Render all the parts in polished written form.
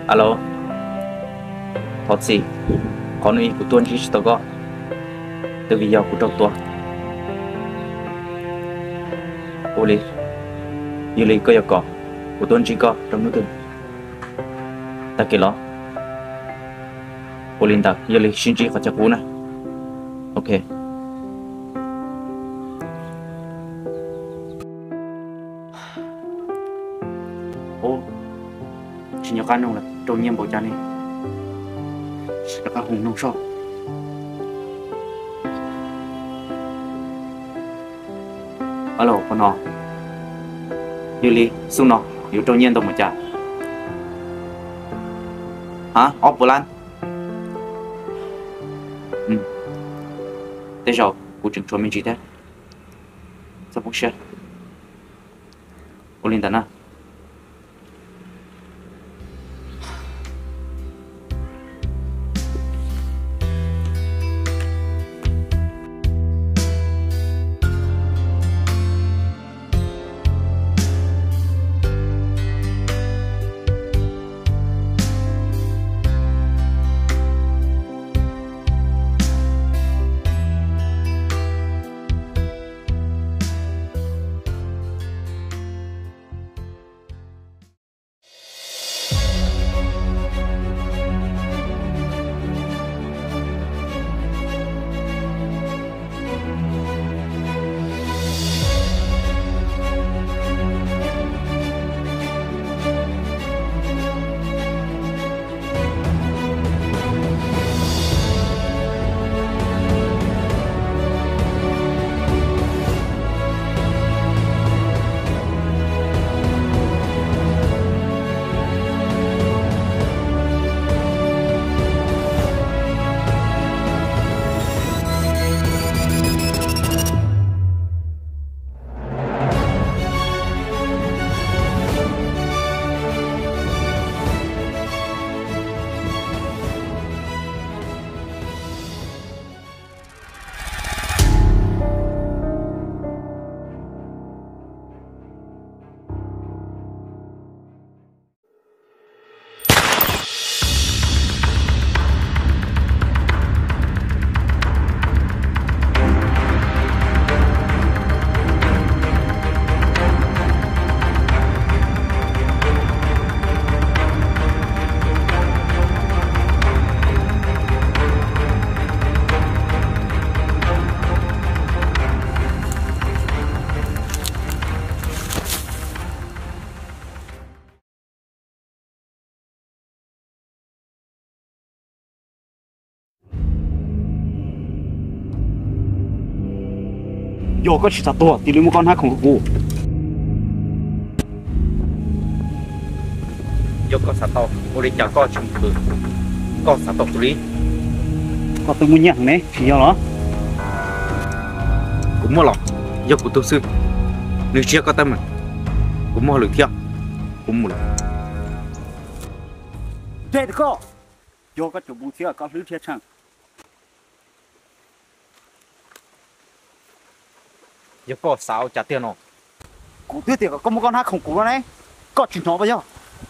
alo thật gì con ấy của tuân chỉ tao có từ vì giờ của trong tuần ô li như li có giờ có của tuân chỉ có trong nước từng ta kể lo ô linh ta như li xin chỉ có chắc cú nè ok ô chỉ nhớ cái nông là trâu nhiễm bộ cha này là các hùng nông so alo con nó như li xuống nó yếu trâu nhiễm đồng một cha hả ốp bồ lan thế rồi cô chừng cho mình chỉ thế sao bốc xe ô linh ta na yo có chỉ sao to thì lấy một con hát không có yo có sao to ô đi chả có chung cử có sao to tụi có tôi muốn nhận đấy thì do nó cũng mua lọ yo của tôi sư nếu chưa có tâm mà cũng mua lưỡi theo cũng mua đây được không yo có chủ bút theo có lưỡi theo chẳng giờ có sao trả tiền rồi cụ tiêu tiền có một con hát không cú đó đấy có chuyện nó bây giờ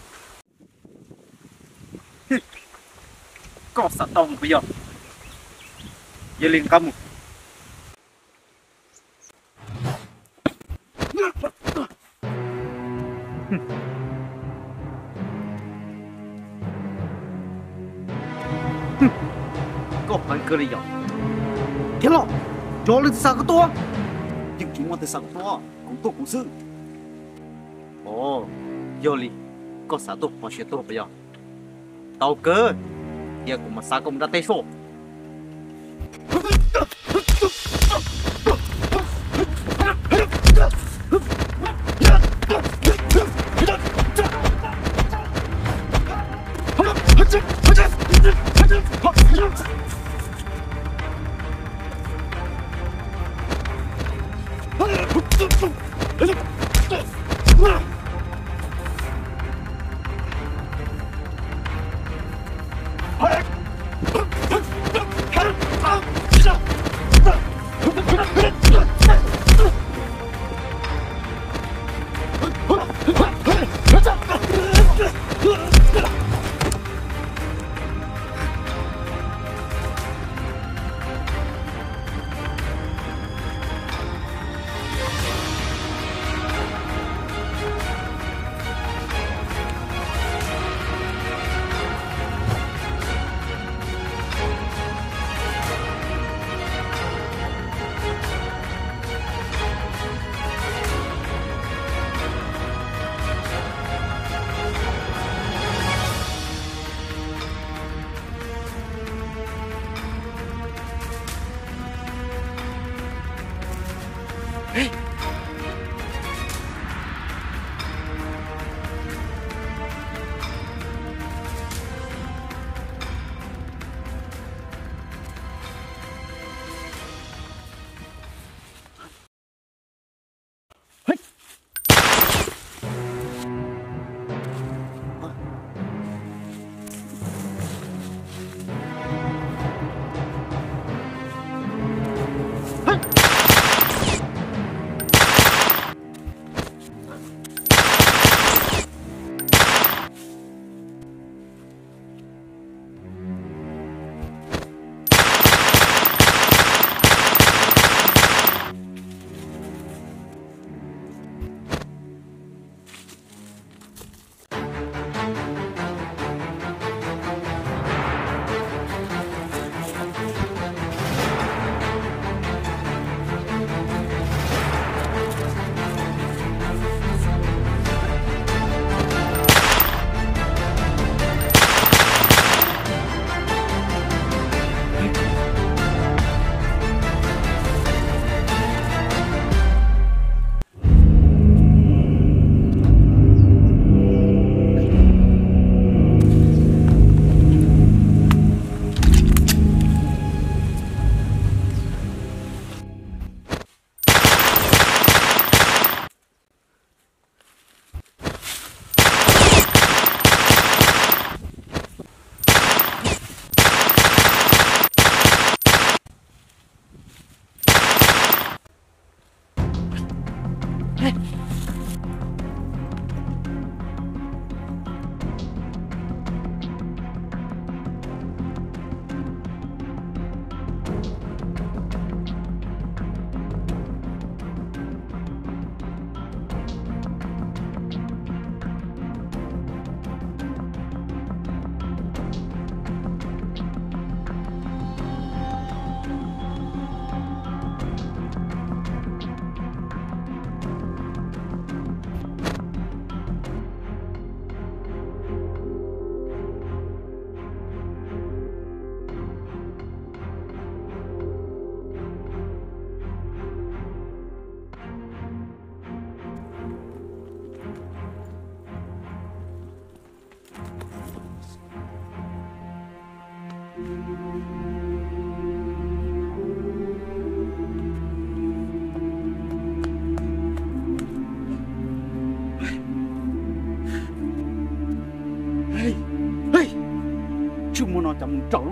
có sao tông bây giờ giờ lên cầm có phần cơ đi giờ thế lo cho lên sao cái to nhưng chúng ta sáng to cũng tốt cũng sư ồ vô li có sao tốt mà chuyện tốt bây giờ tàu cơ giờ cũng mà sao cũng đã tay số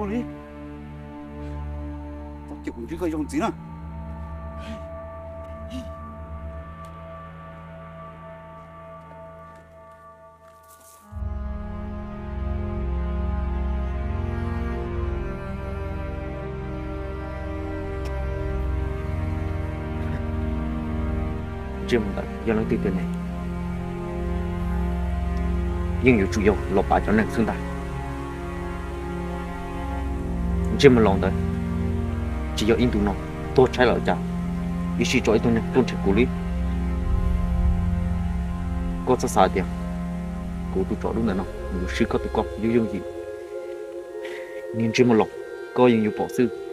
cô đi tao chịu chứ cái dùng gì nữa chưa một lần do nói từ từ này nhưng nhiều chủ yếu lột bả cho nên xương tài chưa một lần tới chỉ do in tụ nó tôi trái lợi chả ý chỉ cho tôi nên tôn trọng lý có sao sao tiền cô tôi chọn đúng là nó một sự có tự có yêu gì nên chưa một lần có những nhiều bỏ sư